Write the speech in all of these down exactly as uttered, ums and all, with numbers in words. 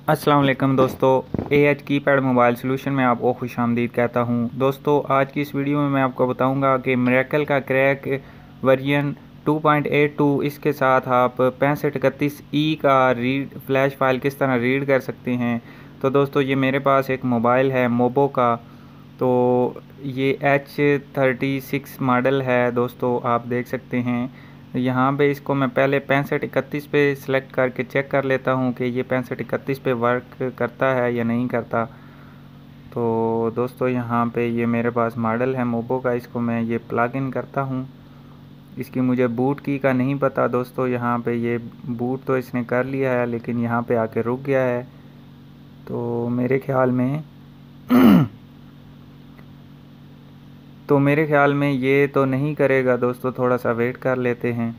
अस्सलाम वालेकुम दोस्तों, A H keypad mobile solution में आपको खुश आमदीद कहता हूं। दोस्तों आज की इस वीडियो में मैं आपको बताऊंगा कि मिरेकल का crack version two point eight two इसके साथ आप पैंसठ इकतीस ई का रीड फ्लैश फाइल किस तरह रीड कर सकते हैं। तो दोस्तों ये मेरे पास एक मोबाइल है मोबो का, तो ये एच थर्टी सिक्स मॉडल है। दोस्तों आप देख सकते हैं यहाँ पे इसको मैं पहले पैंसठ इकतीस पे सिलेक्ट करके चेक कर लेता हूँ कि ये पैंसठ इकतीस पे वर्क करता है या नहीं करता। तो दोस्तों यहाँ पे ये मेरे पास मॉडल है मोबो का, इसको मैं ये प्लग इन करता हूँ। इसकी मुझे बूट की का नहीं पता दोस्तों, यहाँ पे ये बूट तो इसने कर लिया है लेकिन यहाँ पे आके रुक गया है। तो मेरे ख्याल में तो मेरे ख्याल में ये तो नहीं करेगा दोस्तों, थोड़ा सा वेट कर लेते हैं।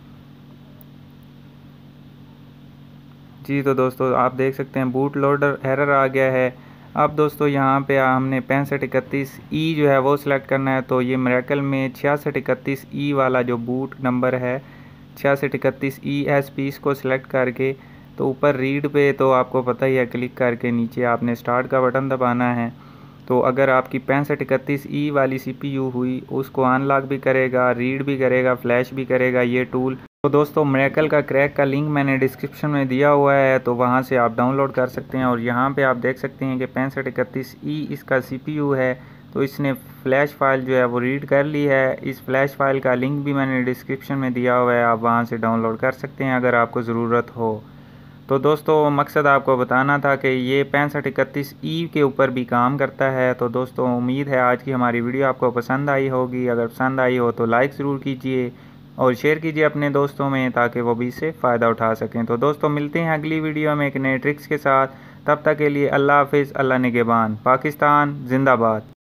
जी तो दोस्तों आप देख सकते हैं बूट लोडर एरर आ गया है। अब दोस्तों यहाँ पे हमने पैंसठ इकतीस ई जो है वो सिलेक्ट करना है। तो ये मिरेकल में छियासठ इकतीस ई वाला जो बूट नंबर है छियासठ इकतीस ई एस पी, इसको सिलेक्ट करके तो ऊपर रीड पे तो आपको पता ही है, क्लिक करके नीचे आपने स्टार्ट का बटन दबाना है। तो अगर आपकी पैंसठ इकतीस ई वाली सी पी यू हुई उसको अनलॉक भी करेगा, रीड भी करेगा, फ्लैश भी करेगा ये टूल। तो दोस्तों मिरेकल का क्रैक का लिंक मैंने डिस्क्रिप्शन में दिया हुआ है, तो वहाँ से आप डाउनलोड कर सकते हैं। और यहाँ पे आप देख सकते हैं कि पैंसठ इकतीस ई इसका सी पी यू है, तो इसने फ़्लैश फाइल जो है वो रीड कर ली है। इस फ्लैश फाइल का लिंक भी मैंने डिस्क्रिप्शन में दिया हुआ है, आप वहाँ से डाउनलोड कर सकते हैं अगर आपको ज़रूरत हो। तो दोस्तों मकसद आपको बताना था कि ये पैंसठ इकतीस ई के ऊपर भी काम करता है। तो दोस्तों उम्मीद है आज की हमारी वीडियो आपको पसंद आई होगी। अगर पसंद आई हो तो लाइक ज़रूर कीजिए और शेयर कीजिए अपने दोस्तों में, ताकि वो भी इससे फ़ायदा उठा सकें। तो दोस्तों मिलते हैं अगली वीडियो में एक नए ट्रिक्स के साथ। तब तक के लिए अल्लाह हाफिज़, अल्लाह निगहबान, पाकिस्तान जिंदाबाद।